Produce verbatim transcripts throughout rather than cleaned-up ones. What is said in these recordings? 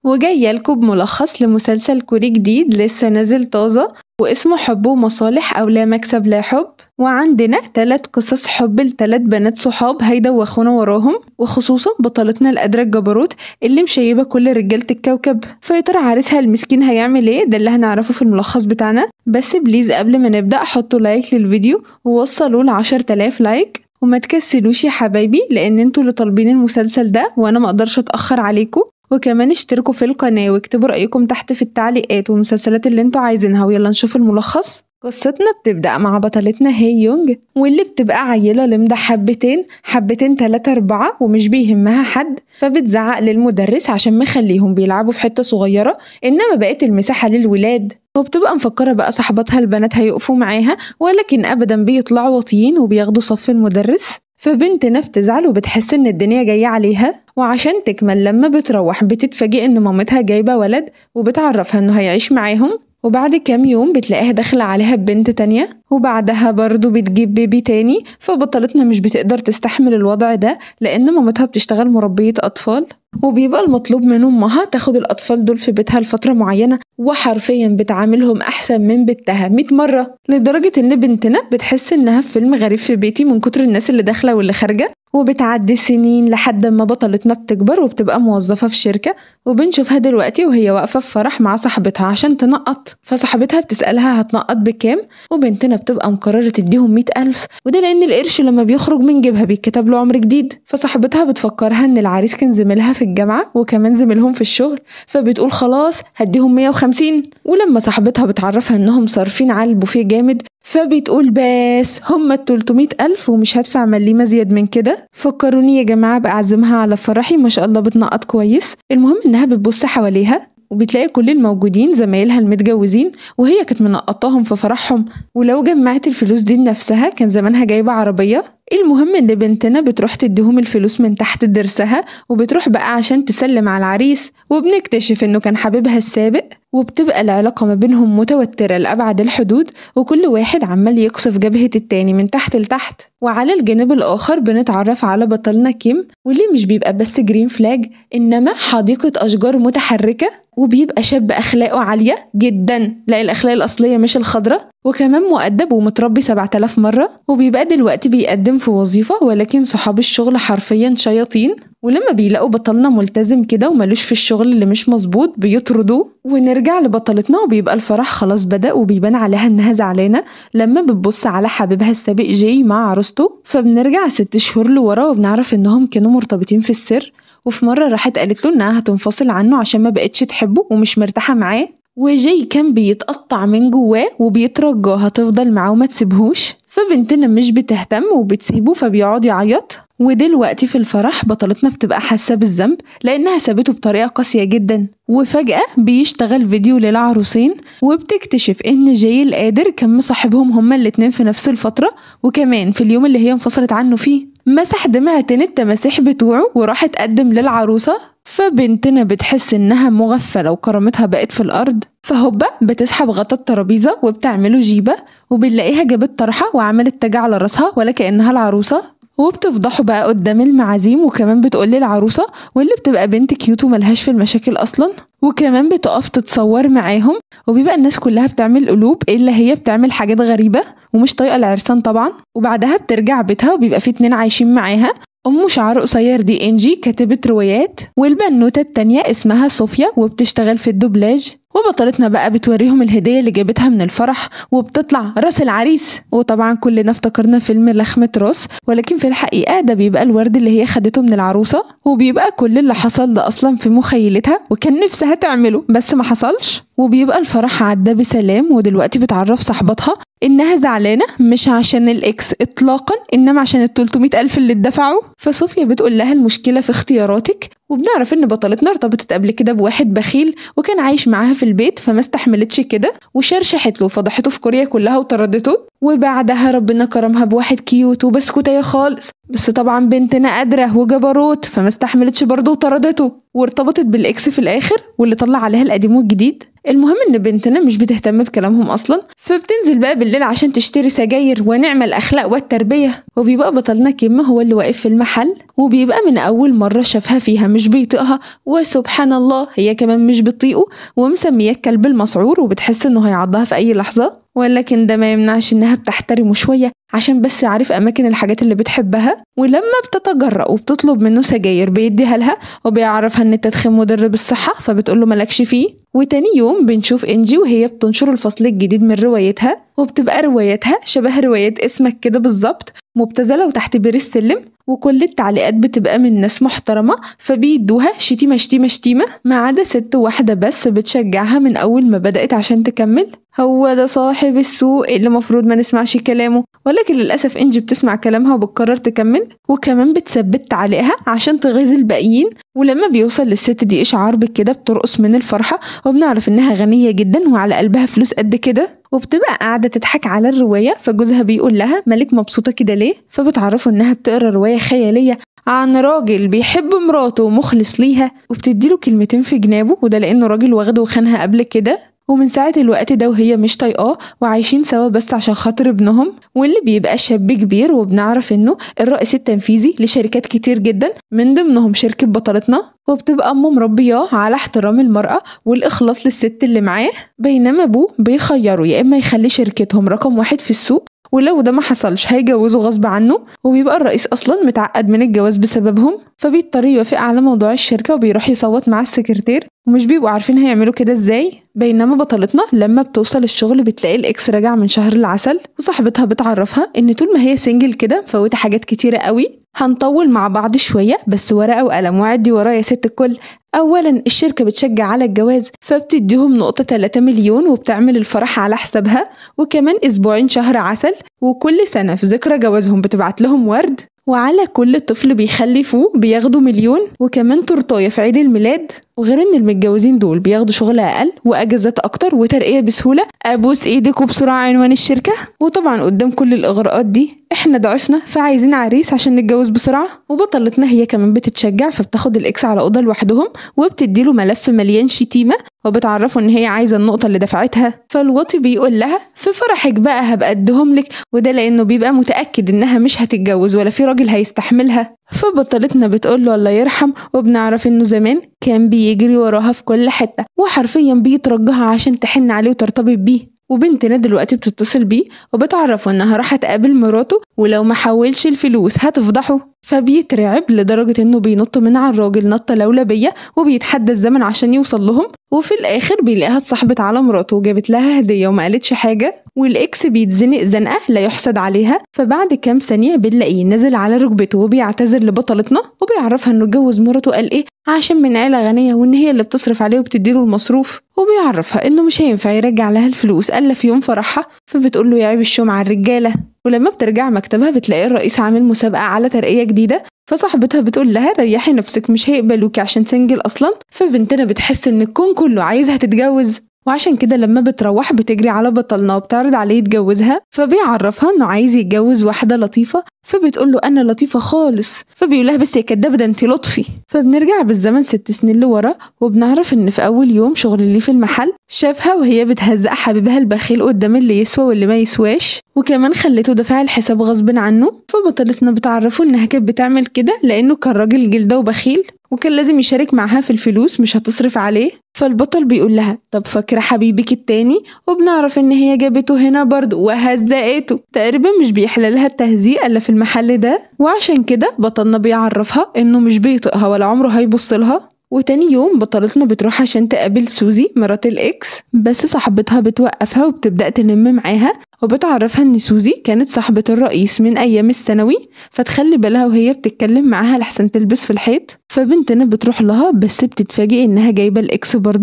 وجاية لكم بملخص لمسلسل كوري جديد لسه نازل طازة واسمه حب ومصالح أو لا مكسب لا حب. وعندنا تلات قصص حب لتلات بنات صحاب هيدوخونا وراهم، وخصوصا بطلتنا القادرة الجبروت اللي مشيبة كل رجالة الكوكب. فيا ترى عريسها المسكين هيعمل ايه؟ ده اللي هنعرفه في الملخص بتاعنا. بس بليز قبل ما نبدأ حطوا لايك للفيديو ووصلوا لعشر تلاف لايك، وما تكسلوش يا حبايبي لان انتوا اللي طالبين المسلسل ده وانا ما اقدرش اتأخر عليكم. وكمان اشتركوا في القناة واكتبوا رأيكم تحت في التعليقات والمسلسلات اللي انتوا عايزينها، ويلا نشوف الملخص. قصتنا بتبدأ مع بطلتنا هي يونج، واللي بتبقى عيلة لمدة حبتين حبتين تلاتة أربعة ومش بيهمها حد، فبتزعق للمدرس عشان مخليهم بيلعبوا في حتة صغيرة إنما بقت المساحة للولاد. وبتبقى مفكرة بقى صاحباتها البنات هيقفوا معاها، ولكن أبدا بيطلعوا واطيين وبياخدوا صف المدرس. فبنتنا بتزعل وبتحس إن الدنيا جاية عليها، وعشان تكمل لما بتروح بتتفاجئ إن مامتها جايبة ولد وبتعرفها إنه هيعيش معاهم. وبعد كام يوم بتلاقيها داخلة عليها ببنت تانية، وبعدها برضو بتجيب بيبي تاني. فبطلتنا مش بتقدر تستحمل الوضع ده لأن مامتها بتشتغل مربية أطفال، وبيبقى المطلوب من أمها تاخد الأطفال دول في بيتها لفترة معينة، وحرفيا بتعاملهم أحسن من بنتها مية مرة، لدرجة إن بنتنا بتحس إنها في فيلم غريب في بيتي من كتر الناس اللي داخلة واللي خارجة. وبتعدي سنين لحد ما بطلتنا بتكبر وبتبقى موظفة في شركة، وبنشوفها دلوقتي وهي واقفة في فرح مع صاحبتها عشان تنقط. فصاحبتها بتسألها هتنقط بكام، وبنتنا بتبقى مقررة تديهم مية ألف، وده لأن القرش لما بيخرج من جيبها بيتكتب له عمر جديد. فصاحبتها بتفكرها إن العريس كان زميلها في الجامعة وكمان زميلهم في الشغل، فبتقول خلاص هديهم مية وخمسين. ولما صاحبتها بتعرفها إنهم صارفين على البوفيه جامد، فبتقول بس هما التلتمية ألف ومش هدفع مليمة زياد من كده. فكروني يا جماعة بأعزمها على فرحي، ما شاء الله بتنقط كويس. المهم إنها بتبص حواليها وبتلاقي كل الموجودين زمايلها المتجوزين، وهي كانت منقطاهم في فرحهم، ولو جمعت الفلوس دي لنفسها كان زمانها جايبة عربية. المهم ان بنتنا بتروح تديهم الفلوس من تحت درسها، وبتروح بقى عشان تسلم على العريس، وبنكتشف انه كان حبيبها السابق. وبتبقى العلاقة ما بينهم متوترة لأبعد الحدود، وكل واحد عمال يقصف جبهة التاني من تحت لتحت. وعلى الجانب الآخر بنتعرف على بطلنا كيم، واللي مش بيبقى بس جرين فلاج إنما حديقة أشجار متحركة، وبيبقى شاب أخلاقه عالية جدا، لا الأخلاق الأصلية مش الخضرة، وكمان مؤدب ومتربي سبعة آلاف مرة. وبيبقى دلوقتي بيقدم في وظيفة، ولكن صحاب الشغل حرفيا شياطين، ولما بيلاقوا بطلنا ملتزم كده وملوش في الشغل اللي مش مظبوط بيطردوه. ونرجع لبطلتنا وبيبقى الفرح خلاص بدأ، وبيبان عليها انها زعلانة لما بتبص على حبيبها السابق جاي مع عروسته. فبنرجع ست شهور لورا وبنعرف انهم كانوا مرتبطين في السر، وفي مرة راحت قالت له انها هتنفصل عنه عشان ما بقتش تحبه ومش مرتاحة معاه. وجاي كان بيتقطع من جواه وبيترجاها تفضل معاه وما تسيبهوش، فبنتنا مش بتهتم وبتسيبه فبيقعد يعيط. ودلوقتي في الفرح بطلتنا بتبقى حاسة بالذنب لأنها سابته بطريقة قاسية جدا. وفجأة بيشتغل فيديو للعروسين، وبتكتشف إن جاي القادر كان مصاحبهم هما الاتنين في نفس الفترة، وكمان في اليوم اللي هي انفصلت عنه فيه مسح دمعتين التماسيح بتوعه وراح تقدم للعروسة. فبنتنا بتحس إنها مغفلة وكرامتها بقت في الأرض، فهوبا بتسحب غطا الترابيزة وبتعمله جيبة، وبنلاقيها جابت طرحة وعملت تاج على راسها ولا كأنها العروسة. وبتفضحوا بقى قدام المعازيم، وكمان بتقول للعروسة واللي بتبقى بنت كيوت وملهاش في المشاكل أصلا، وكمان بتقف تتصور معاهم. وبيبقى الناس كلها بتعمل قلوب إلا هي بتعمل حاجات غريبة ومش طايقة العرسان طبعا. وبعدها بترجع بيتها وبيبقى في اتنين عايشين معاها، أم شعر قصير دي إنجي كاتبة روايات، والبنوتة التانية اسمها صوفيا وبتشتغل في الدوبلاج. وبطلتنا بقى بتوريهم الهدية اللي جابتها من الفرح، وبتطلع راس العريس. وطبعا كلنا افتكرنا فيلم لخمة راس، ولكن في الحقيقة ده بيبقى الورد اللي هي خدته من العروسة، وبيبقى كل اللي حصل ده أصلا في مخيلتها وكان نفسها تعمله بس ما حصلش. وبيبقى الفرح عدى بسلام، ودلوقتي بتعرف صاحبتها إنها زعلانة مش عشان الإكس إطلاقا، إنما عشان التلتمية ألف اللي اتدفعوا. فصوفيا بتقول لها المشكلة في اختياراتك. وبنعرف إن بطلتنا ارتبطت قبل كده بواحد بخيل وكان عايش معاها في البيت فما استحملتش كده وشرشحت له وفضحته في كوريا كلها وطردته. وبعدها ربنا كرمها بواحد كيوت وبسكوتية خالص، بس طبعا بنتنا قادرة وجبروت فما استحملتش برضه وطردته وارتبطت بالإكس في الآخر واللي طلع عليها القديم والجديد. المهم ان بنتنا مش بتهتم بكلامهم اصلا، فبتنزل بقى بالليل عشان تشتري سجاير ونعمل الاخلاق والتربيه. وبيبقى بطلنا كيم هو اللي واقف في المحل، وبيبقى من اول مره شافها فيها مش بيطيقها، وسبحان الله هي كمان مش بتطيقه ومسمياه الكلب المسعور، وبتحس انه هيعضها في اي لحظه. ولكن ده ما يمنعش انها بتحترمه شويه عشان بس عارف اماكن الحاجات اللي بتحبها. ولما بتتجرأ وبتطلب منه سجاير بيديها لها وبيعرفها ان التدخين مضر بالصحه، فبتقوله مالكش فيه. وتاني يوم بنشوف انجي وهي بتنشر الفصل الجديد من روايتها، وبتبقى روايتها شبه روايات اسمك كده بالظبط، مبتذله وتحت بير السلم، وكل التعليقات بتبقى من ناس محترمه فبيدوها شتيمه شتيمه شتيمه، ما عدا ست واحده بس بتشجعها من اول ما بدأت عشان تكمل. هو ده صاحب السوق اللي مفروض ما نسمعش كلامه، ولكن للأسف إنجي بتسمع كلامها وبتقرر تكمل، وكمان بتثبت تعليقها عشان تغيظ الباقيين. ولما بيوصل للست دي إشعار بكده بترقص من الفرحة، وبنعرف إنها غنية جدا وعلى قلبها فلوس قد كده، وبتبقى قاعدة تضحك على الرواية. فجوزها بيقول لها مالك مبسوطة كده ليه؟ فبتعرفه إنها بتقرا رواية خيالية عن راجل بيحب مراته ومخلص ليها، وبتديله كلمتين في جنابه، وده لأنه راجل واخده وخانها قبل كده، ومن ساعة الوقت ده وهي مش طايقاه وعايشين سوا بس عشان خاطر ابنهم، واللي بيبقى شاب كبير. وبنعرف انه الرئيس التنفيذي لشركات كتير جدا من ضمنهم شركة بطلتنا، وبتبقى امه مربياه على احترام المرأة والاخلاص للست اللي معاه، بينما ابوه بيخيره يا اما يخلي شركتهم رقم واحد في السوق، ولو ده ما حصلش هيجوزه غصب عنه. وبيبقى الرئيس اصلا متعقد من الجواز بسببهم، فبيضطر يوافق على موضوع الشركة وبيروح يصوت مع السكرتير، ومش بيبقوا عارفين هيعملوا كده ازاي. بينما بطلتنا لما بتوصل الشغل بتلاقي الاكس راجع من شهر العسل، وصاحبتها بتعرفها ان طول ما هي سنجل كده مفوتة حاجات كتيرة قوي. هنطول مع بعض شوية بس ورقة وقلم وعدي ورايا يا ست الكل. اولا الشركة بتشجع على الجواز فبتديهم نقطة ثلاثة مليون وبتعمل الفرح على حسابها، وكمان اسبوعين شهر عسل، وكل سنة في ذكرى جوازهم بتبعت لهم ورد، وعلى كل طفل بيخلفوه بياخدوا مليون، وكمان تورتايه في عيد الميلاد. وغير ان المتجوزين دول بياخدوا شغل اقل واجازات اكتر وترقية بسهولة. ابوس ايدك وبسرعة عنوان الشركة. وطبعا قدام كل الاغراءات دي احنا ضعفنا فعايزين عريس عشان نتجوز بسرعة. وبطلتنا هي كمان بتتشجع فبتاخد الاكس على اوضه لوحدهم وبتديله ملف مليان شتيمة، وبتعرفه ان هي عايزة النقطة اللي دفعتها. فالواطي بيقول لها في فرحك بقى هبقى ادهم لك، وده لانه بيبقى متأكد انها مش هتتجوز ولا في راجل هيستحملها. فبطلتنا بتقول له الله يرحم، وبنعرف انه زمان كان بيجري وراها في كل حتة وحرفيا بيترجها عشان تحن عليه وترتبط بيه. وبنتنا دلوقتي بتتصل بيه وبتعرفه انها راح تقابل مراته ولو ما حولش الفلوس هتفضحه. فبيترعب لدرجة انه بينط من على الراجل نطة لولبية وبيتحدى الزمن عشان يوصل لهم. وفي الاخر بيلاقيها اتصاحبت على مراته وجابت لها هدية وما قالتش حاجة، والاكس بيتزنق زنقة لا يحسد عليها. فبعد كام ثانية بنلاقيه نازل على ركبته وبيعتذر لبطلتنا وبيعرفها انه اتجوز مراته قال ايه عشان من عيلة غنية وان هي اللي بتصرف عليه وبتديله المصروف، وبيعرفها انه مش هينفع يرجع لها الفلوس الا في يوم فرحها. فبتقول له يا عيب الشوم على الرجالة. ولما بترجع مكتبها بتلاقي الرئيس عامل مسابقة على ترقية جديدة، فصاحبتها بتقول لها ريحي نفسك مش هيقبلوكي عشان سنجل اصلا. فبنتنا بتحس ان الكون كله عايزها تتجوز، وعشان كده لما بتروح بتجري على بطلنا وبتعرض عليه يتجوزها. فبيعرفها انه عايز يتجوز واحدة لطيفة، فبتقول له انا لطيفة خالص. فبيقول لها بس يا كدابة ده انتي لطفي. فبنرجع بالزمن ست سنين لورا وبنعرف ان في اول يوم شغل ليه في المحل شافها وهي بتهزق حبيبها البخيل قدام اللي يسوى واللي ما يسواش، وكمان خلته دفع الحساب غصب عنه. فبطلتنا بتعرفه انها كانت بتعمل كده لانه كان راجل جلده وبخيل وكان لازم يشارك معاها في الفلوس مش هتصرف عليه. فالبطل بيقول لها طب فاكرة حبيبك التاني؟ وبنعرف ان هي جابته هنا برضه وهزقته، تقريبا مش بيحللها التهزيق الا في المحل ده. وعشان كده بطلنا بيعرفها انه مش بيطقها ولا عمره هيبص لها. وتاني يوم بطلتنا بتروح عشان تقابل سوزي مرات الاكس، بس صاحبتها بتوقفها وبتبدأ تنم معاها وبتعرفها ان سوزي كانت صاحبة الرئيس من ايام الثانوي، فتخلي بالها وهي بتتكلم معاها لحسن تلبس في الحيط. فبنتنا بتروح لها بس بتتفاجئ انها جايبة الاكس برضو،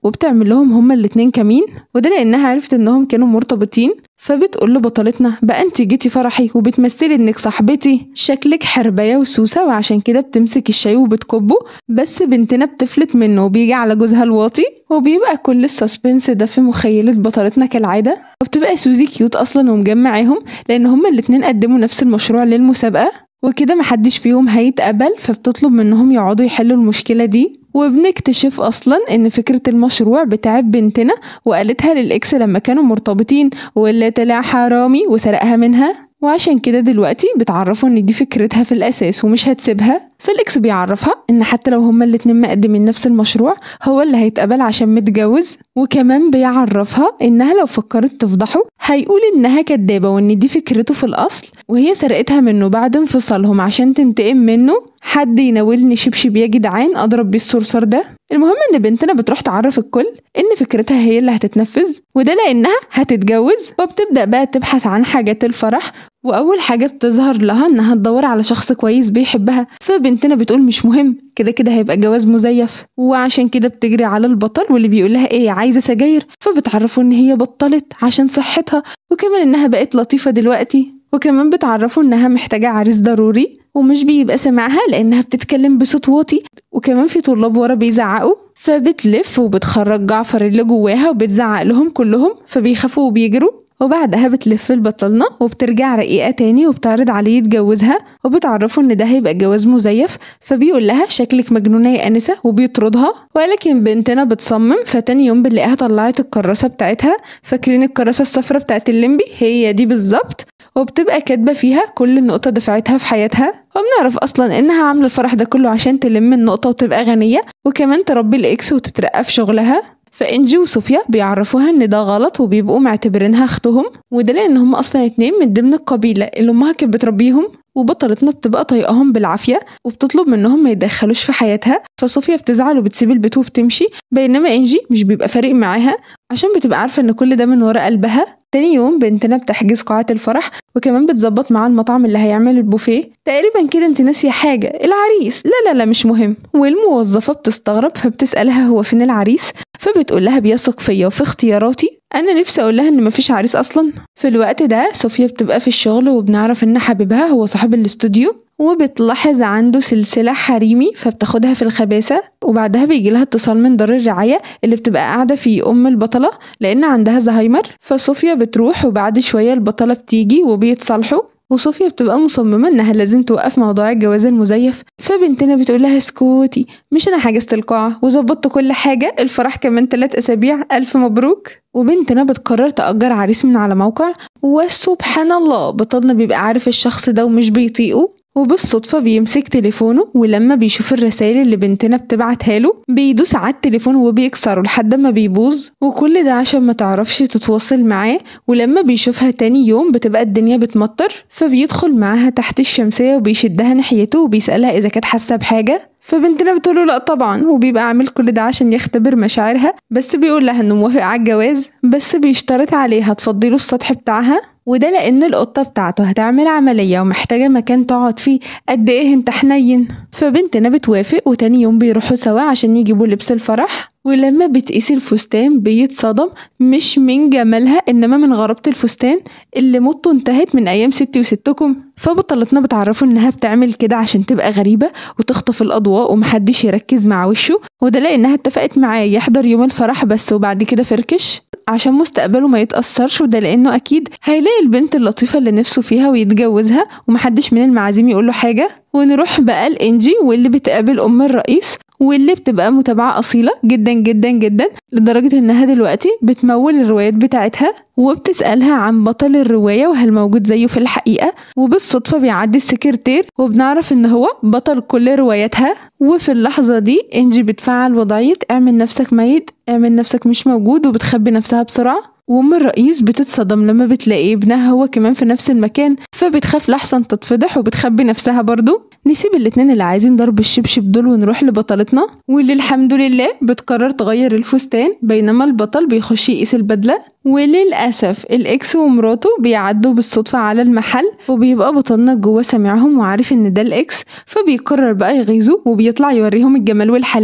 وبتعمل لهم هما الاتنين كمين، وده لانها عرفت انهم كانوا مرتبطين. فبتقول له بطلتنا بقى انت جيتي فرحي وبتمثلي انك صاحبتي، شكلك حربايه وسوسه، وعشان كده بتمسك الشاي وبتكبه. بس بنتنا بتفلت منه وبيجي على جوزها الواطي، وبيبقى كل السسبنس ده في مخيلة بطلتنا كالعادة. وبتبقى سوزي كيوت اصلا ومجمعاهم لان هما الاتنين قدموا نفس المشروع للمسابقة، وكده محدش فيهم هيتقبل، فبتطلب منهم يقعدوا يحلوا المشكلة دي. وبنكتشف اصلا ان فكرة المشروع بتاعت بنتنا وقالتها للاكس لما كانوا مرتبطين، واللي طلع حرامي وسرقها منها، وعشان كده دلوقتي بتعرفوا ان دي فكرتها في الاساس ومش هتسيبها. فالاكس بيعرفها ان حتى لو هما الاتنين مقدمين نفس المشروع هو اللي هيتقبل عشان متجوز، وكمان بيعرفها انها لو فكرت تفضحه هيقول انها كدابة وان دي فكرته في الاصل وهي سرقتها منه بعد انفصالهم عشان تنتقم منه. حد يناولني شبشب يا جدعان اضرب بيه الصرصار ده. المهم ان بنتنا بتروح تعرف الكل ان فكرتها هي اللي هتتنفذ، وده لانها هتتجوز. وبتبدأ بقى تبحث عن حاجات الفرح، واول حاجة بتظهر لها انها تدور على شخص كويس بيحبها. فبنتنا بتقول مش مهم، كده كده هيبقى جواز مزيف، وعشان كده بتجري على البطل واللي بيقول لها ايه عايزة سجاير، فبتعرفوا ان هي بطلت عشان صحتها، وكمان انها بقت لطيفة دلوقتي، وكمان بتعرفوا انها محتاجة عريس ضروري ومش بيبقى سامعها لانها بتتكلم بصوت واطي، وكمان في طلاب ورا بيزعقوا. فبتلف وبتخرج جعفر اللي جواها وبتزعق لهم كلهم، فبيخافوا وبيجروا. وبعدها بتلف البطلنا وبترجع رقيقة تاني وبتعرض عليه يتجوزها، وبتعرفه ان ده هيبقى جواز مزيف. فبيقول لها شكلك مجنونة يا انسة وبيطردها، ولكن بنتنا بتصمم. فتاني يوم بنلاقيها طلعت الكراسة بتاعتها، فاكرين الكراسة الصفرا بتاعت الليمبي؟ هي دي بالظبط، وبتبقى كاتبة فيها كل النقطة دفعتها في حياتها. وبنعرف اصلا انها عاملة الفرح ده كله عشان تلم النقطة وتبقى غنية، وكمان تربي الاكس وتترقى في شغلها. فانجي وصوفيا بيعرفوها ان ده غلط وبيبقوا معتبرينها اختهم، وده لان هم اصلا اتنين من ضمن القبيلة اللي امها كانت بتربيهم. وبطلتنا بتبقى طايقاهم بالعافية وبتطلب منهم ما يدخلوش في حياتها. فصوفيا بتزعل وبتسيب البيت وبتمشي، بينما انجي مش بيبقى فارق معاها عشان بتبقى عارفة ان كل ده من ورا قلبها. تاني يوم بنتنا بتحجز قاعة الفرح، وكمان بتظبط مع المطعم اللي هيعمل البوفيه. تقريبا كده انت ناسية حاجة، العريس. لا لا لا مش مهم. والموظفة بتستغرب فبتسألها هو فين العريس، فبتقول لها بيثق فيا وفي اختياراتي. انا نفسي اقول لها ان مفيش عريس اصلا. في الوقت ده صوفيا بتبقى في الشغل، وبنعرف ان حبيبها هو صاحب الاستوديو، وبتلاحظ عنده سلسلة حريمي فبتاخدها في الخباثة. وبعدها بيجي لها اتصال من دار الرعاية اللي بتبقى قاعدة في أم البطلة لأن عندها زهايمر. فصوفيا بتروح، وبعد شوية البطلة بتيجي وبيتصالحوا، وصوفيا بتبقى مصممة انها لازم توقف موضوع الجواز المزيف. فبنتنا بتقول لها اسكوتي، مش انا حجزت القاعة وظبطت كل حاجة، الفرح كمان ثلاث اسابيع، الف مبروك. وبنتنا بتقرر تأجر عريس من على موقع، وسبحان الله بطلنا بيبقى عارف الشخص ده ومش بيطيقه، وبالصدفة بيمسك تليفونه، ولما بيشوف الرسائل اللي بنتنا بتبعتها له بيدوس على التليفون وبيكسره لحد ما بيبوظ، وكل ده عشان ما تعرفش تتواصل معاه. ولما بيشوفها تاني يوم بتبقى الدنيا بتمطر، فبيدخل معاها تحت الشمسية وبيشدها ناحيته وبيسألها إذا كانت حاسة بحاجة. فبنتنا بتقوله لا طبعا، وبيبقى عامل كل ده عشان يختبر مشاعرها، بس بيقول لها انه موافق على الجواز، بس بيشترط عليها تفضيله السطح بتاعها، وده لان القطة بتاعته هتعمل عملية ومحتاجة مكان تقعد فيه. قد ايه انت حنين. فبنتنا بتوافق، وتاني يوم بيروحوا سوا عشان يجيبوا لبس الفرح. ولما بتقيس الفستان بيتصدم، مش من جمالها انما من غرابة الفستان اللي موته انتهت من ايام ستي وستكم. فبطلتنا بتعرفوا انها بتعمل كده عشان تبقى غريبة وتخطف الاضواء ومحدش يركز مع وشه، وده لانها اتفقت معاه يحضر يوم الفرح بس وبعد كده فركش عشان مستقبله ما يتأثرش، وده لانه اكيد هيلاقي البنت اللطيفة اللي نفسه فيها ويتجوزها ومحدش من المعازيم يقوله حاجة. ونروح بقى لإنجي واللي بتقابل ام الرئيس، واللي بتبقى متابعة أصيلة جدا جدا جدا لدرجة انها دلوقتي بتمول الروايات بتاعتها، وبتسألها عن بطل الرواية وهل موجود زيه في الحقيقة. وبالصدفة بيعدي السكرتير وبنعرف ان هو بطل كل رواياتها. وفي اللحظة دي انجي بتفعل وضعية اعمل نفسك ميت، اعمل نفسك مش موجود، وبتخبي نفسها بسرعة. وام الرئيس بتتصدم لما بتلاقي ابنها هو كمان في نفس المكان، فبتخاف لحسن تتفضح وبتخبي نفسها برضو. نسيب الاتنين اللي عايزين ضرب الشبشب دول ونروح لبطلتنا، واللي الحمد لله بتقرر تغير الفستان، بينما البطل بيخش يقيس البدلة. وللأسف الإكس ومراته بيعدوا بالصدفة على المحل، وبيبقى بطلنا جوه سامعهم وعارف ان ده الإكس، فبيقرر بقى يغيظه وبيطلع يوريهم الجمال والحلاوة.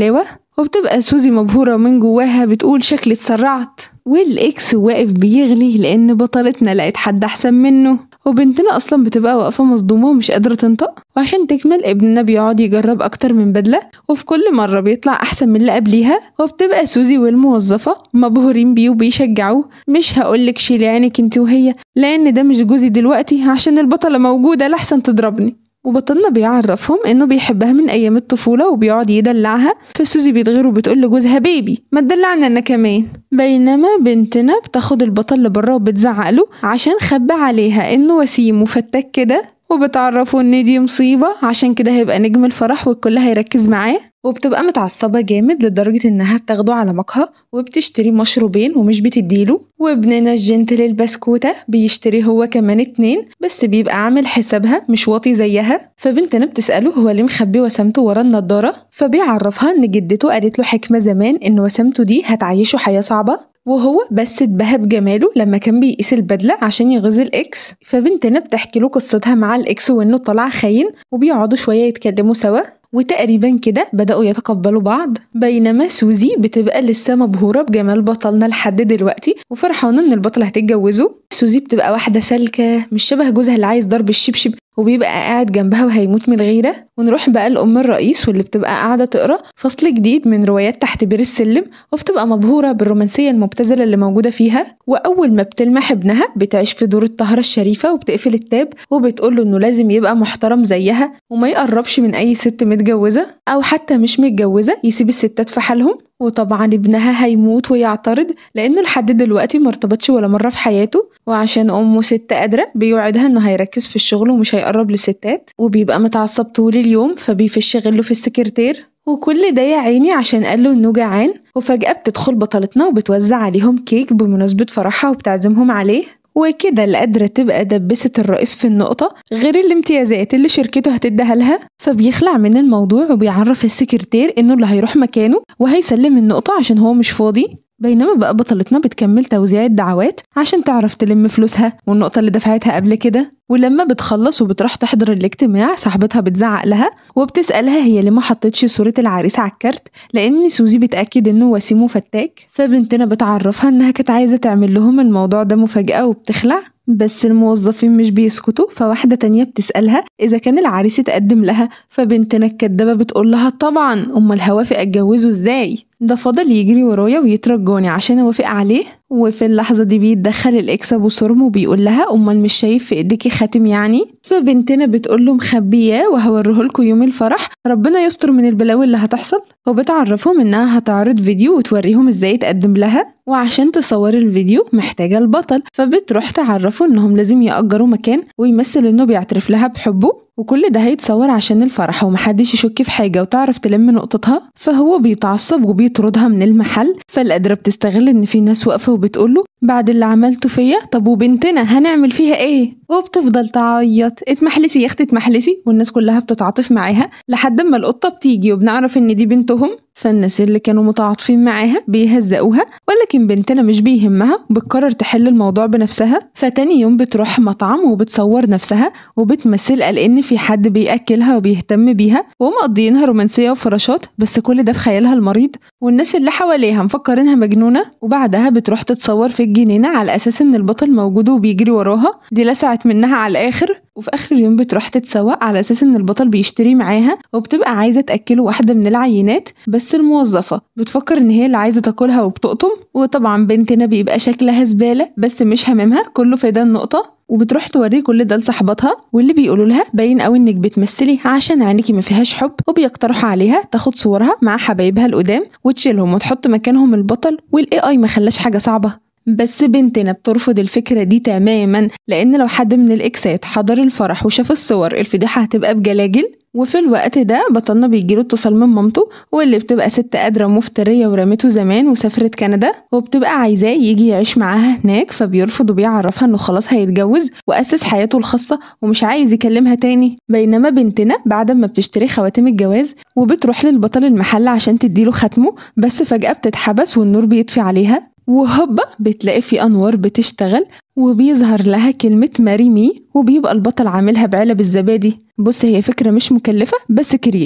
وبتبقى سوزي مبهورة من جواها بتقول شكلي اتسرعت، والإكس واقف بيغلي لأن بطلتنا لقت حد أحسن منه، وبنتنا أصلا بتبقى واقفة مصدومة ومش قادرة تنطق. وعشان تكمل ابننا بيقعد يجرب أكتر من بدلة وفي كل مرة بيطلع أحسن من اللي قبليها، وبتبقى سوزي والموظفة مبهورين بيه وبيشجعوه. مش هقولك شيلي عينك انت وهي لأن ده مش جوزي دلوقتي عشان البطلة موجودة لحسن تضربني. وبطلنا بيعرفهم انه بيحبها من ايام الطفولة وبيقعد يدلعها، فسوزي بتغير وبتقول لجوزها بيبي ما تدلعنا انا كمان. بينما بنتنا بتاخد البطل لبره وبتزعقله عشان خبى عليها انه وسيم وفتاك كده، وبتعرفه ان دي مصيبة عشان كده هيبقى نجم الفرح والكل هيركز معاه. وبتبقى متعصبة جامد لدرجة انها بتاخده على مقهى وبتشتري مشروبين ومش بتديله. وابننا الجنتل البسكوتة بيشتري هو كمان اتنين بس بيبقى عامل حسابها مش واطي زيها، فبنتنا بتسأله هو ليه مخبي وسامته ورا النضارة، فبيعرفها ان جدته قالت له حكمة زمان ان وسامته دي هتعيشه حياة صعبة، وهو بس اتبهى بجماله لما كان بيقيس البدلة عشان يغيظ الإكس. فبنتنا بتحكي له قصتها مع الإكس وإنه طلع خاين، وبيقعدوا شوية يتكلموا سوا وتقريبا كده بدأوا يتقبلوا بعض. بينما سوزي بتبقى لسه مبهورة بجمال بطلنا لحد دلوقتي وفرحانة إن البطل هتتجوزه. سوزي بتبقى واحدة سالكة مش شبه جوزها اللي عايز ضرب الشبشب وبيبقى قاعد جنبها وهيموت من الغيرة. ونروح بقى لأم الرئيس واللي بتبقى قاعدة تقرأ فصل جديد من روايات تحت بير السلم، وبتبقى مبهورة بالرومانسية المبتذلة اللي موجودة فيها. وأول ما بتلمح ابنها بتعيش في دور الطهرة الشريفة وبتقفل التاب وبتقوله إنه لازم يبقى محترم زيها وما يقربش من أي ست متجوزة أو حتى مش متجوزة، يسيب الستات في حالهم. وطبعا ابنها هيموت ويعترض لأنه لحد دلوقتي مرتبطش ولا مرة في حياته، وعشان أمه ست قادرة بيوعدها إنه هيركز في الشغل ومش هيقرب للستات، وبيبقى متعصب طول اليوم فبيفش غله في السكرتير. وكل ده يا عيني عشان قاله إنه جعان. وفجأة بتدخل بطلتنا وبتوزع عليهم كيك بمناسبة فرحها وبتعزمهم عليه، وكده اللي قادرة تبقى دبست الرئيس في النقطة غير الامتيازات اللي شركته هتديها لها. فبيخلع من الموضوع وبيعرف السكرتير انه اللي هيروح مكانه وهيسلم النقطة عشان هو مش فاضي. بينما بقى بطلتنا بتكمل توزيع الدعوات عشان تعرف تلم فلوسها والنقطة اللي دفعتها قبل كده. ولما بتخلص وبتروح تحضر الاجتماع صاحبتها بتزعق لها وبتسألها هي ليه ما حطتش صورة العريس على الكارت لأن سوزي بتأكد انه وسيم وفتاك. فبنتنا بتعرفها انها كانت عايزة تعمل لهم الموضوع ده مفاجأة وبتخلع، بس الموظفين مش بيسكتوا. فواحدة تانية بتسألها إذا كان العريس اتقدم لها، فبنتنا الكدابة بتقول لها طبعا أمال هوافق أتجوزه ازاي، ده فضل يجري ورايا ويترجاني عشان أوافق عليه. وفي اللحظة دي بيتدخل الإكس أبو صرم وبيقول لها أمال مش شايف في إيديكي خاتم يعني؟ فبنتنا بتقول له مخبياه وهوريهولكوا يوم الفرح ربنا يستر من البلاوي اللي هتحصل. وبتعرفهم إنها هتعرض فيديو وتوريهم إزاي يتقدم لها، وعشان تصور الفيديو محتاجة البطل. فبتروح تعرفه إنهم لازم يأجروا مكان ويمثل إنه بيعترف لها بحبه، وكل ده هيتصور عشان الفرح ومحدش يشك في حاجة وتعرف تلم نقطتها. فهو بيتعصب وبيطردها من المحل. فالقادرة بتستغل ان في ناس واقفة وبتقوله بعد اللي عملته فيا طب وبنتنا هنعمل فيها ايه، وبتفضل تعيط اتمحلسي يا اختي اتمحلسي، والناس كلها بتتعاطف معاها لحد ما القطة بتيجي وبنعرف ان دي بنتهم. فالناس اللي كانوا متعاطفين معاها بيهزقوها، ولكن بنتنا مش بيهمها وبتقرر تحل الموضوع بنفسها. فتاني يوم بتروح مطعم وبتصور نفسها وبتمثل قال ان في حد بيأكلها وبيهتم بيها ومقضيينها رومانسية وفراشات، بس كل ده في خيالها المريض والناس اللي حواليها مفكرينها مجنونة. وبعدها بتروح تتصور في الجنينة على اساس ان البطل موجود وبيجري وراها، دي لسعت منها على الاخر. وفي اخر اليوم بتروح تتسوق على اساس ان البطل بيشتري معاها وبتبقى عايزة تأكله واحدة من العينات، بس الموظفة بتفكر ان هي اللي عايزة تاكلها وبتقطم. وطبعا بنتنا بيبقى شكلها زبالة بس مش هممها كله في ده النقطة، وبتروح توريه كل ده لصاحباتها واللي بيقولوا لها باين قوي انك بتمثلي عشان عينيكي ما فيهاش حب، وبيقترحوا عليها تاخد صورها مع حبايبها القدام وتشيلهم وتحط مكانهم البطل. والاي اي ما خلاش حاجة صعبة، بس بنتنا بترفض الفكرة دي تماما لان لو حد من الاكسات حضر الفرح وشاف الصور الفضيحة هتبقى بجلاجل. وفي الوقت ده بطلنا بيجيله اتصال من مامته واللي بتبقى ست قادرة مفترية ورمته زمان وسافرت كندا وبتبقى عايزاه يجي يعيش معاها هناك، فبيرفض وبيعرفها انه خلاص هيتجوز وأسس حياته الخاصة ومش عايز يكلمها تاني. بينما بنتنا بعد ما بتشتري خواتم الجواز وبتروح للبطل المحل عشان تديله ختمه، بس فجأة بتتحبس والنور بيطفي عليها وهوبا بتلاقي في أنوار بتشتغل وبيظهر لها كلمة ماري مي وبيبقى البطل عاملها بعلب الزبادي. بص هي فكرة مش مكلفة بس كرياتيف.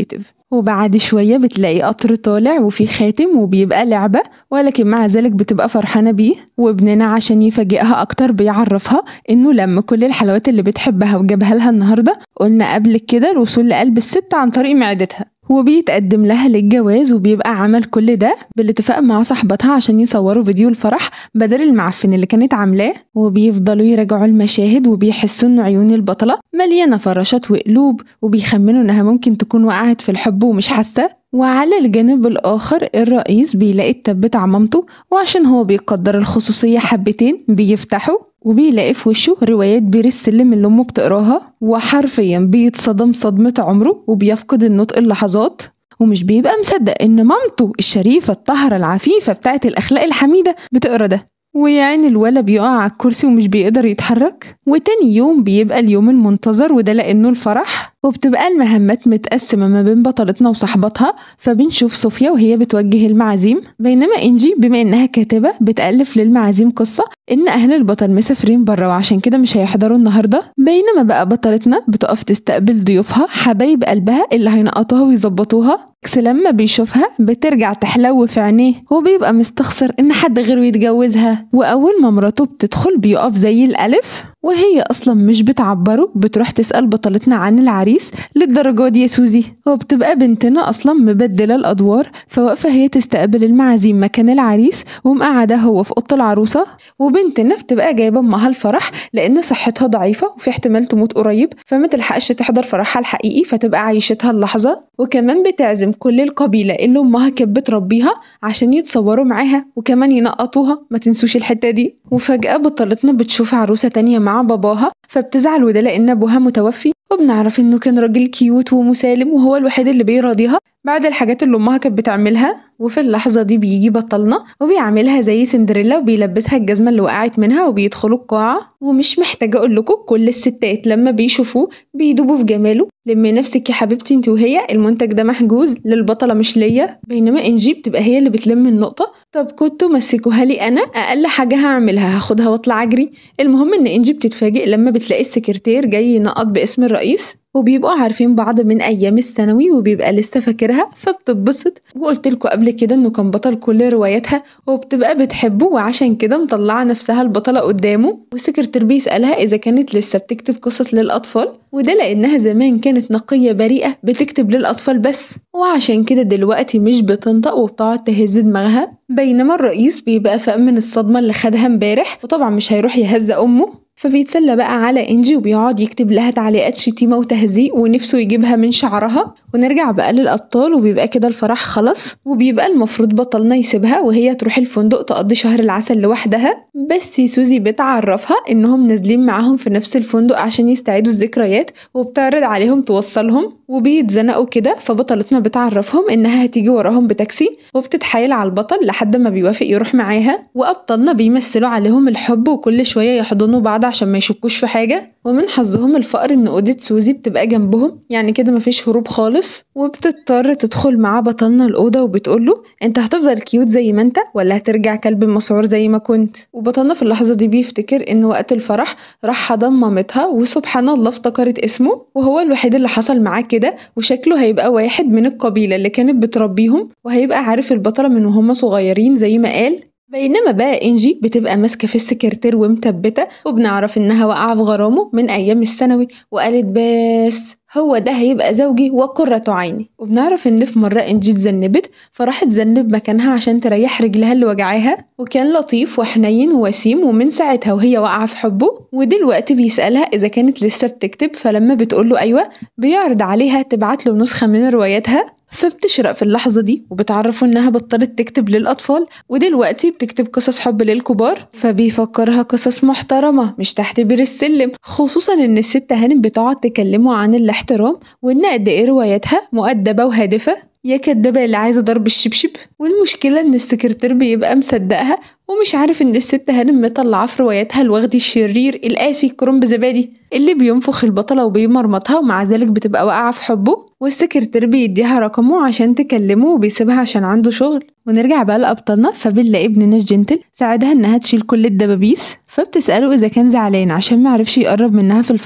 وبعد شوية بتلاقي قطر طالع وفيه خاتم وبيبقى لعبة، ولكن مع ذلك بتبقى فرحانة بيه. وابننا عشان يفاجئها أكتر بيعرفها إنه لم كل الحلويات اللي بتحبها وجابها لها النهاردة. قلنا قبل كده الوصول لقلب الست عن طريق معدتها، وبيتقدم لها للجواز، وبيبقى عمل كل ده بالاتفاق مع صاحبتها عشان يصوروا فيديو الفرح بدل المعفن اللي كانت عاملاه. وبيفضلوا يراجعوا المشاهد وبيحسوا ان عيون البطلة مليانة فراشات وقلوب، وبيخمنوا انها ممكن تكون وقعت في الحب ومش حاسة. وعلى الجانب الآخر الرئيس بيلاقي التاب بتاع مامته، وعشان هو بيقدر الخصوصية حبتين بيفتحوا وبيلاقي في وشه روايات بير السلم اللي أمه بتقراها، وحرفيا بيتصدم صدمة عمره وبيفقد النطق اللحظات، ومش بيبقى مصدق إن مامته الشريفة الطاهرة العفيفة بتاعة الأخلاق الحميدة بتقرا ده. ويعني الولا بيقع على الكرسي ومش بيقدر يتحرك. وتاني يوم بيبقى اليوم المنتظر، وده لأنه الفرح، وبتبقى المهمات متقسمة ما بين بطلتنا وصاحبتها. فبنشوف صوفيا وهي بتوجه المعازيم، بينما إنجي بما إنها كاتبة بتألف للمعازيم قصة إن أهل البطل مسافرين برا وعشان كده مش هيحضروا النهاردة. بينما بقى بطلتنا بتقف تستقبل ضيوفها حبايب قلبها اللي هينقطوها ويظبطوها. لما بيشوفها بترجع تحلو في عينيه، وبيبقى مستخسر ان حد غيره يتجوزها. واول ما مراته بتدخل بيقف زي الالف، وهي اصلا مش بتعبره. بتروح تسأل بطلتنا عن العريس للدرجة دي يا سوزي، وبتبقى بنتنا اصلا مبدلة الادوار، فواقفة هي تستقبل المعازيم مكان العريس ومقعدة هو في اوضه العروسة. وبنتنا بتبقى جايبة امها الفرح لان صحتها ضعيفة وفي احتمال تموت قريب، فما تلحقش تحضر فرحها الحقيقي فتبقى عايشتها اللحظة. وكمان بتعزم كل القبيلة اللي امها كانت بتربيها عشان يتصوروا معاها وكمان ينقطوها، ما تنسوش الحتة دي. وفجأة بطلتنا بتشوف عروسة تانية مع باباها، فبتزعل، وده لان ابوها متوفي. وبنعرف انه كان راجل كيوت ومسالم وهو الوحيد اللي بيراضيها بعد الحاجات اللي امها كانت بتعملها. وفي اللحظة دي بيجي بطلنا وبيعملها زي سندريلا وبيلبسها الجزمة اللي وقعت منها وبيدخلوا القاعة. ومش محتاجة اقول لكم كل الستات لما بيشوفوه بيدوبوا في جماله. لمي نفسك يا حبيبتي انت وهي، المنتج ده محجوز للبطلة مش ليا. بينما انجي بتبقى هي اللي بتلم النقطة. طب كنتوا مسكوها لي انا، اقل حاجة هعملها هاخدها واطلع اجري. المهم ان انجي بتتفاجئ لما بتلاقي السكرتير جاي ينقط باسم الرئيس، وبيبقوا عارفين بعض من ايام الثانوي وبيبقى لسه فاكرها، فبتتبسط. وقلت لكم قبل كده انه كان بطل كل رواياتها وبتبقى بتحبه، وعشان كده مطلعه نفسها البطله قدامه. والسكرتير بيسالها اذا كانت لسه بتكتب قصص للاطفال، وده لانها زمان كانت نقيه بريئه بتكتب للاطفال بس، وعشان كده دلوقتي مش بتنطق وبتقعد تهز دماغها. بينما الرئيس بيبقى فاق من الصدمه اللي خدها امبارح، وطبعا مش هيروح يهز امه، فبيتسلى بقى على انجي وبيقعد يكتب لها تعليقات شتيمة وتهزيق ونفسه يجيبها من شعرها. ونرجع بقى للأبطال، وبيبقى كده الفرح خلص، وبيبقى المفروض بطلنا يسيبها وهي تروح الفندق تقضي شهر العسل لوحدها. بس سوزي بتعرفها انهم نازلين معاهم في نفس الفندق عشان يستعيدوا الذكريات، وبتعرض عليهم توصلهم، وبيتزنقوا كده. فبطلتنا بتعرفهم انها هتيجي وراهم بتاكسي، وبتتحايل على البطل لحد ما بيوافق يروح معاها. وأبطالنا بيمثلوا عليهم الحب وكل شوية يحضنوا بعض عشان ما يشكوش في حاجة. ومن حظهم الفقر ان اوضه سوزي بتبقى جنبهم، يعني كده مفيش هروب خالص. وبتضطر تدخل مع بطلنا الاوضه وبتقوله انت هتفضل كيوت زي ما انت ولا هترجع كلب مسعور زي ما كنت. وبطلنا في اللحظه دي بيفتكر ان وقت الفرح راح حضن مامتها، وسبحان الله افتكرت اسمه، وهو الوحيد اللي حصل معاه كده، وشكله هيبقى واحد من القبيله اللي كانت بتربيهم، وهيبقى عارف البطله من وهم صغيرين زي ما قال. بينما بقى انجي بتبقى ماسكه في السكرتير ومثبته، وبنعرف انها واقعه في غرامه من ايام الثانوي، وقالت بس هو ده هيبقى زوجي وقرة عيني. وبنعرف ان في مره انجي اتذنبت فراحت تذنب مكانها عشان تريح رجلها اللي وجعاها، وكان لطيف وحنين ووسيم، ومن ساعتها وهي واقعه في حبه. ودلوقتي بيسالها اذا كانت لسه بتكتب، فلما بتقوله ايوه بيعرض عليها تبعت له نسخه من رواياتها. فبتشرق في اللحظة دي وبتعرفوا انها بطلت تكتب للأطفال ودلوقتي بتكتب قصص حب للكبار. فبيفكرها قصص محترمة مش تحت بير السلم، خصوصا ان الست هانم بتقعد تكلمه عن الاحترام وان قد ايه رواياتها مؤدبة وهادفة. يا كدابة اللي عايزة ضرب الشبشب. والمشكلة ان السكرتير بيبقى مصدقها ومش عارف ان الست هانم مطلعة في رواياتها الوغدي الشرير القاسي كرنب زبادي اللي بينفخ البطلة وبيمرمطها، ومع ذلك بتبقى واقعة في حبه. والسكرتير بيديها رقمه عشان تكلمه وبيسيبها عشان عنده شغل. ونرجع بقى لأبطالنا، فبنلاقي ابننا الجنتل ساعدها انها تشيل كل الدبابيس، فبتسأله اذا كان زعلان عشان معرفش يقرب منها في الفرح،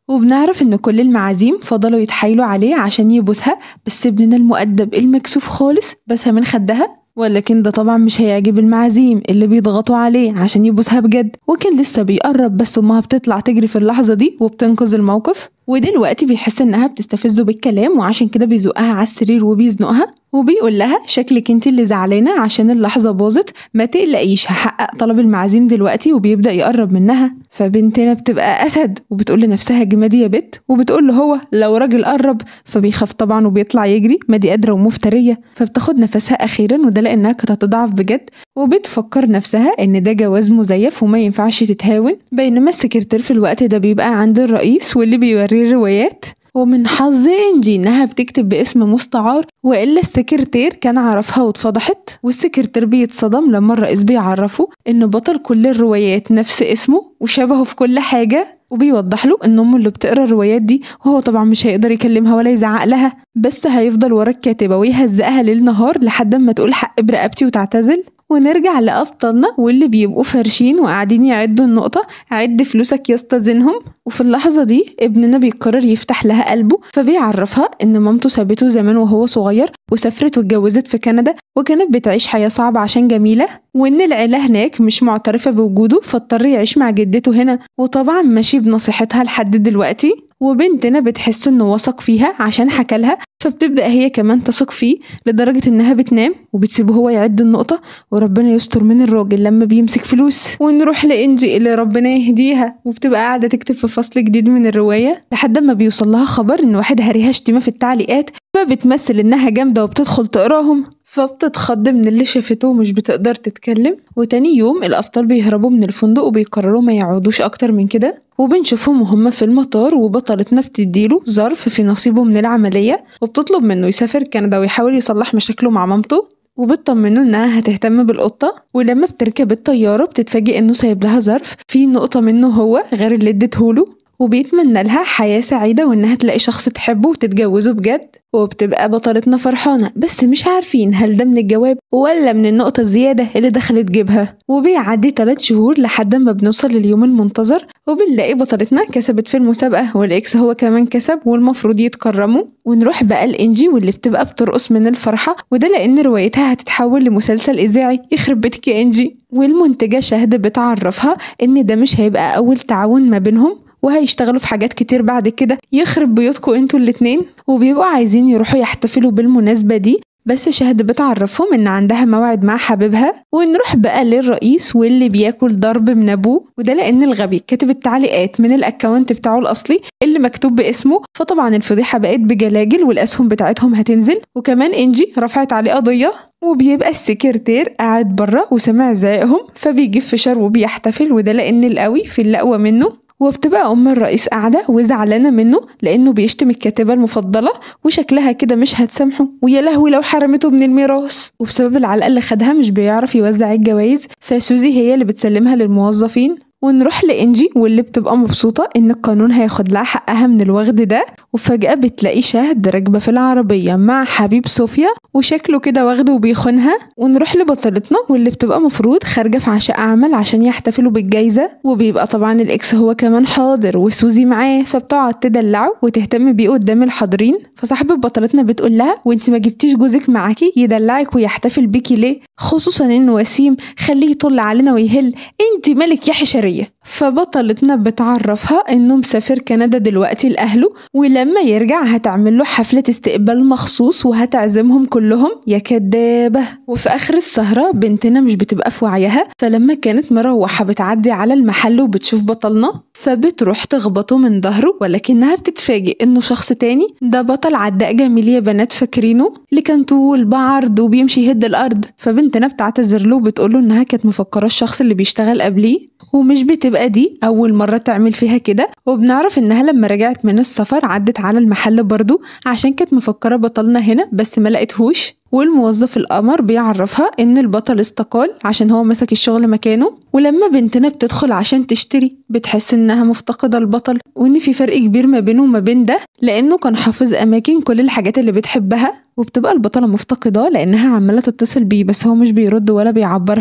وبنعرف إن كل المعازيم فضلوا يتحايلوا عليه عشان يبوسها، بس ابننا المؤدب المكسوف خالص بسها من خدها، ولكن ده طبعا مش هيعجب المعازيم اللي بيضغطوا عليه عشان يبوسها بجد. وكان لسه بيقرب بس أمها بتطلع تجري في اللحظة دي وبتنقذ الموقف، ودلوقتي بيحس إنها بتستفزه بالكلام وعشان كده بيزقها على السرير وبيزنقها وبيقول لها شكلك انت اللي زعلانة عشان اللحظة باظت، ما تقلقيش هحقق طلب المعازيم دلوقتي. وبيبدأ يقرب منها، فبنتنا بتبقى أسد وبتقول لنفسها جمادي يا بت، وبتقول له هو لو راجل قرب، فبيخاف طبعا وبيطلع يجري. ما دي قادرة ومفترية، فبتاخد نفسها أخيرا وده لأنها كانت هتضعف بجد، وبتفكر نفسها إن ده جواز مزيف وما ينفعش تتهاون. بينما السكرتير في الوقت ده بيبقى عند الرئيس واللي بيوريه الروايات، ومن حظ إنجي إنها بتكتب باسم مستعار وإلا السكرتير كان عرفها واتفضحت. والسكرتير بيتصدم لما الرئيس بيعرفه إن بطل كل الروايات نفس اسمه وشبهه في كل حاجة، وبيوضح له إن أمه اللي بتقرا الروايات دي، وهو طبعا مش هيقدر يكلمها ولا يزعق لها، بس هيفضل ورا الكاتبة ويهزقها ليل نهار لحد ما تقول حق برقبتي وتعتزل. ونرجع لأبطالنا واللي بيبقوا فرشين وقاعدين يعدوا النقطة، عد فلوسك يستزنهم. وفي اللحظة دي ابننا بيقرر يفتح لها قلبه، فبيعرفها ان مامته سابته زمان وهو صغير وسافرت واتجوزت في كندا، وكانت بتعيش حياة صعبة عشان جميلة، وان العيلة هناك مش معترفة بوجوده فاضطر يعيش مع جدته هنا، وطبعا ماشي بنصيحتها لحد دلوقتي. وبنتنا بتحس انه وثق فيها عشان حكالها، فبتبدأ هي كمان تثق فيه لدرجة انها بتنام وبتسيبه هو يعد النقطة. وربنا يستر من الراجل لما بيمسك فلوس. ونروح لإنجي اللي ربنا يهديها، وبتبقى قاعدة تكتب في فصل جديد من الرواية لحد ما بيوصل لها خبر ان واحد هريها شتيمة في التعليقات، فبتمثل انها جامدة وبتدخل تقراهم، فبتتخض من اللي شافته ومش بتقدر تتكلم. وتاني يوم الأبطال بيهربوا من الفندق وبيقرروا ما يعودوش أكتر من كده، وبنشوفهم وهم في المطار وبطلتنا بتديله ظرف في نصيبه من العملية وبتطلب منه يسافر كندا ويحاول يصلح مشاكله مع مامته، وبتطمنه انها هتهتم بالقطة. ولما بتركب الطيارة بتتفاجئ انه سايب لها ظرف فيه نقطة منه هو غير اللي اديتهوله، وبيتمنى لها حياة سعيدة وانها تلاقي شخص تحبه وتتجوزه بجد. وبتبقى بطلتنا فرحانة بس مش عارفين هل ده من الجواب ولا من النقطة الزيادة اللي دخلت جيبها. وبيعدي ثلاث شهور لحد ما بنوصل لليوم المنتظر، وبنلاقي بطلتنا كسبت في المسابقة والإكس هو كمان كسب والمفروض يتكرموا. ونروح بقى لإنجي واللي بتبقى بترقص من الفرحة، وده لأن روايتها هتتحول لمسلسل إذاعي. يخرب بيتك يا إنجي. والمنتجة شاهد بتعرفها إن ده مش هيبقى أول تعاون ما بينهم وهيشتغلوا في حاجات كتير بعد كده. يخرب بيوتكوا انتوا الاتنين. وبيبقوا عايزين يروحوا يحتفلوا بالمناسبة دي، بس شاهد بتعرفهم ان عندها موعد مع حبيبها. ونروح بقى للرئيس واللي بياكل ضرب من ابوه، وده لان الغبي كاتب التعليقات من الاكونت بتاعه الاصلي اللي مكتوب باسمه، فطبعا الفضيحة بقت بجلاجل والاسهم بتاعتهم هتنزل. وكمان انجي رفعت عليه قضية. وبيبقى السكرتير قاعد بره وسمع زعيقهم فبيجيب فشار وبيحتفل، وده لان القوي في اللي اقوى منه. وبتبقى أم الرئيس قاعدة وزعلانة منه لأنه بيشتم الكاتبة المفضلة وشكلها كده مش هتسامحه، ويا لهوي لو حرمته من الميراث. وبسبب العلقة اللي خدها مش بيعرف يوزع الجوائز، فسوزي هي اللي بتسلمها للموظفين. ونروح لإنجي واللي بتبقى مبسوطة إن القانون هياخد لها حقها من الوغد ده، وفجأة بتلاقي شاهد راكبة في العربية مع حبيب صوفيا وشكله كده واخده وبيخونها. ونروح لبطلتنا واللي بتبقى مفروض خارجة في عشاء عمل عشان يحتفلوا بالجايزة، وبيبقى طبعا الإكس هو كمان حاضر وسوزي معاه، فبتقعد تدلعه وتهتم بيه قدام الحاضرين. فصاحبة بطلتنا بتقول لها وانت ما جبتيش جوزك معاكي يدلعك ويحتفل بيكي ليه، خصوصا انه وسيم، خليه يطل علينا ويهل، انت ملك يا حشرية. فبطلتنا بتعرفها انه مسافر كندا دلوقتي لأهله، ولما يرجع هتعمل له حفلة استقبال مخصوص وهتعزمهم كلهم. يا كدابة. وفي اخر السهرة بنتنا مش بتبقى في وعيها، فلما كانت مروحة بتعدي على المحل وبتشوف بطلنا فبتروح تخبطه من ظهره، ولكنها بتتفاجئ انه شخص تاني. ده بطل عداء جميل يا بنات فاكرينه، اللي كان طول بعرض وبيمشي يهد الارض. فبنتنا بتعتذر له وبتقوله انها كانت مفكرة الشخص اللي بيشتغل قبليه، ومش بتبقى دي أول مرة تعمل فيها كده. وبنعرف إنها لما رجعت من السفر عدت على المحل برضو عشان كانت مفكرة بطلنا هنا بس ما لقيتهوش. والموظف القمر بيعرفها إن البطل استقال عشان هو مسك الشغل مكانه. ولما بنتنا بتدخل عشان تشتري بتحس إنها مفتقدة البطل، وإن في فرق كبير ما بينه وما بين ده لأنه كان حافظ أماكن كل الحاجات اللي بتحبها. وبتبقى البطلة مفتقدة لأنها عمالة تتصل بيه بس هو مش بيرد ولا بيعبرها.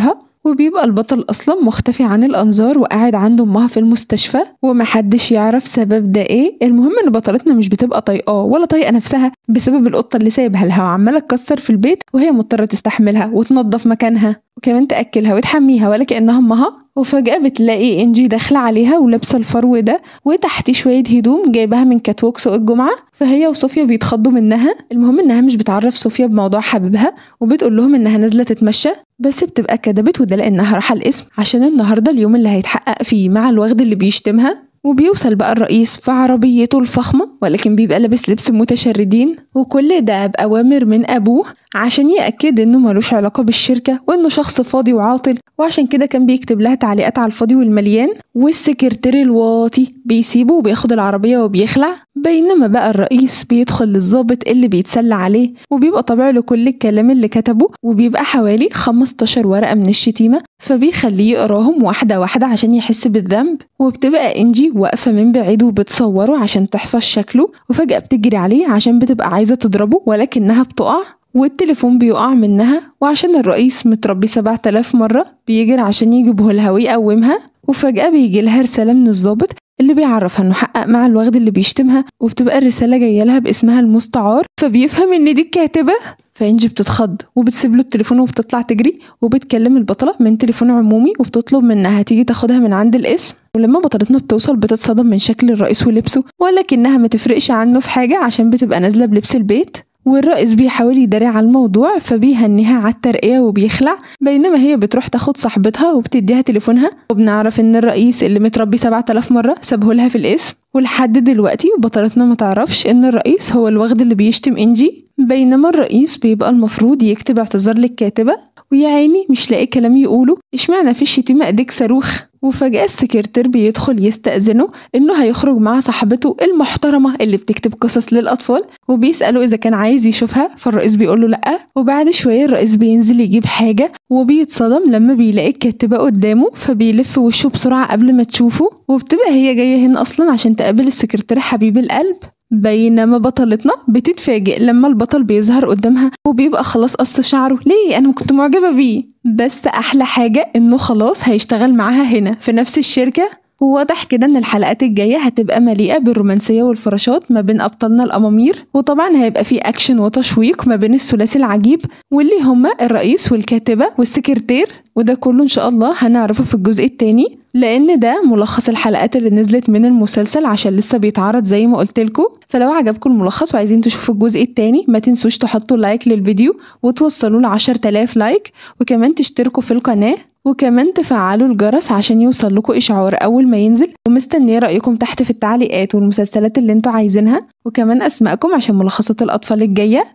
وبيبقى البطل أصلا مختفي عن الأنظار وقاعد عند أمها في المستشفى ومحدش يعرف سبب ده ايه. المهم ان بطلتنا مش بتبقى طايقاه ولا طايقة نفسها بسبب القطة اللي سايبها لها وعمالة تكسر في البيت، وهي مضطرة تستحملها وتنظف مكانها وكمان تأكلها وتحميها ولا كأنها أمها. وفجأة بتلاقي إنجي داخلة عليها ولابسة الفرو ده وتحتيه شوية هدوم جايباها من كاتوك سوق الجمعة، فهي وصوفيا بيتخضوا منها. المهم إنها مش بتعرف صوفيا بموضوع حبيبها وبتقول لهم إنها نازلة تتمشى، بس بتبقى كدبت وده لأنها رايحة القسم عشان النهاردة اليوم اللي هيتحقق فيه مع الوغد اللي بيشتمها. وبيوصل بقى الرئيس في عربيته الفخمة ولكن بيبقى لابس لبس متشردين، وكل ده بأوامر من أبوه عشان يأكد إنه ملوش علاقة بالشركة وإنه شخص فاضي وعاطل، وعشان كده كان بيكتب لها تعليقات على الفاضي والمليان. والسكرتير الواطي بيسيبه وبياخد العربية وبيخلع، بينما بقى الرئيس بيدخل للضابط اللي بيتسلى عليه وبيبقى طابع له كل الكلام اللي كتبه، وبيبقى حوالي خمستاشر ورقة من الشتيمة، فبيخليه يقراهم واحدة واحدة عشان يحس بالذنب. وبتبقى إنجي واقفة من بعيد وبتصوره عشان تحفظ شكله، وفجأة بتجري عليه عشان بتبقى عايزة تضربه ولكنها بتقع والتليفون بيقع منها، وعشان الرئيس متربي سبعة آلاف مرة بيجري عشان يجيبه لها ويقومها. وفجأة بيجي لها رسالة من الضابط اللي بيعرفها انه حقق مع الوغد اللي بيشتمها، وبتبقى الرسالة جاية لها باسمها المستعار، فبيفهم ان دي الكاتبة. فإنجي بتتخض وبتسيب له التليفون وبتطلع تجري وبتكلم البطلة من تليفون عمومي وبتطلب منها تيجي تاخدها من عند القسم. ولما بطلتنا بتوصل بتتصدم من شكل الرئيس ولبسه، ولكنها ما تفرقش عنه في حاجة عشان بتبقى نازلة بلبس البيت. والرئيس بيحاول يداري على الموضوع فبيهنيها على الترقية وبيخلع، بينما هي بتروح تاخد صاحبتها وبتديها تليفونها، وبنعرف ان الرئيس اللي متربي سبعة آلاف مرة سابه لها في القسم. ولحد دلوقتي بطلتنا ما تعرفش ان الرئيس هو الوغد اللي بيشتم إنجي، بينما الرئيس بيبقى المفروض يكتب اعتذار للكاتبة، ويا عيني مش لاقي كلام يقوله، اشمعنى في الشتيمة ايديك صاروخ. وفجأة السكرتير بيدخل يستأذنه انه هيخرج مع صاحبته المحترمة اللي بتكتب قصص للأطفال، وبيسأله اذا كان عايز يشوفها، فالرئيس بيقوله لأ. وبعد شوية الرئيس بينزل يجيب حاجة وبيتصدم لما بيلاقي الكاتبة قدامه، فبيلف وشه بسرعة قبل ما تشوفه، وبتبقى هي جاية هنا اصلا عشان تقابل السكرتير حبيب القلب. بينما بطلتنا بتتفاجئ لما البطل بيظهر قدامها وبيبقى خلاص قص شعره. ليه؟ انا كنت معجبة بيه، بس احلى حاجة انه خلاص هيشتغل معاها هنا في نفس الشركة. وواضح كده ان الحلقات الجاية هتبقى مليئة بالرومانسية والفراشات ما بين ابطالنا الامامير، وطبعا هيبقى فيه اكشن وتشويق ما بين الثلاثي العجيب واللي هما الرئيس والكاتبة والسكرتير، وده كله ان شاء الله هنعرفه في الجزء التاني، لان ده ملخص الحلقات اللي نزلت من المسلسل عشان لسه بيتعرض زي ما قلت لكم. فلو عجبكم الملخص وعايزين تشوفوا الجزء التاني ما تنسوش تحطوا لايك للفيديو وتوصلوا ل عشرة آلاف لايك، وكمان تشتركوا في القناة، وكمان تفعلوا الجرس عشان يوصل لكم اشعار اول ما ينزل. ومستنيه رايكم تحت في التعليقات والمسلسلات اللي انتوا عايزينها، وكمان اسماءكم عشان ملخصات الاطفال الجايه.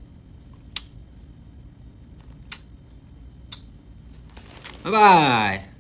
باي باي.